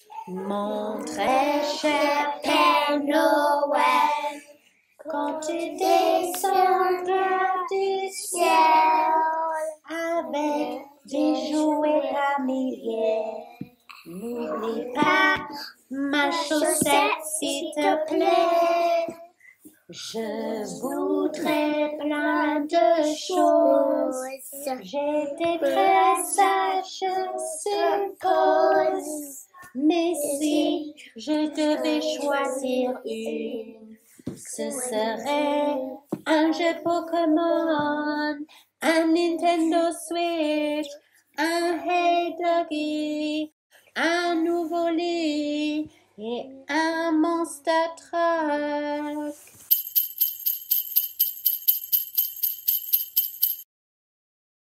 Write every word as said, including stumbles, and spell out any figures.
Mon très cher Père Noël, quand tu descendras du ciel avec des jouets par milliers, n'oublie pas ma chaussette s'il te plaît. Je voudrais plein de choses, j'étais très sage, je suppose. Mais si je devais choisir une, ce serait un jeu Pokémon, un Nintendo Switch, un Hey Doggy, un nouveau lit et un Monster Truck.